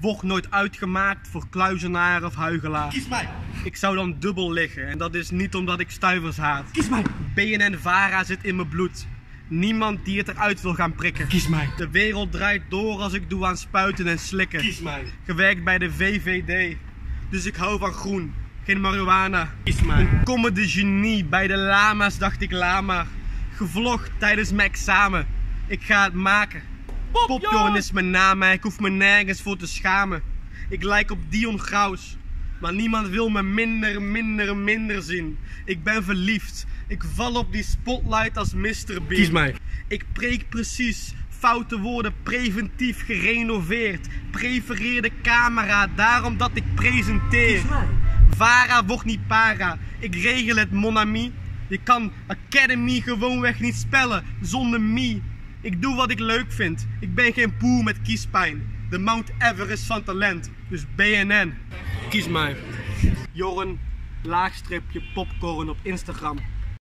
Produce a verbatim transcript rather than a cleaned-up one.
word nooit uitgemaakt voor kluizenaar of huigelaar. Kies mij. Ik zou dan dubbel liggen en dat is niet omdat ik stuivers haat. Kies mij. B N N-Vara zit in mijn bloed. Niemand die het eruit wil gaan prikken. Kies mij. De wereld draait door als ik doe aan spuiten en slikken. Kies mij. Gewerkt bij de V V D, dus ik hou van groen, geen marihuana. Kies mij. Een comedy genie, bij de lama's dacht ik lama. Gevlogd tijdens mijn examen, ik ga het maken. Popcorn is mijn naam, maar ik hoef me nergens voor te schamen. Ik lijk op Dion Graus, maar niemand wil me minder, minder, minder zien. Ik ben verliefd, ik val op die spotlight als mister Bean. Kies mij. Ik preek precies, foute woorden preventief gerenoveerd. Prefereer de camera, daarom dat ik presenteer. Kies mij. Vara wordt niet para, ik regel het mon ami. Je kan Academy gewoonweg niet spellen zonder me. Ik doe wat ik leuk vind, ik ben geen poe met kiespijn. De Mount Everest van talent, dus B N N. Kies mij. Jorren, laagstripje popcorn op Instagram.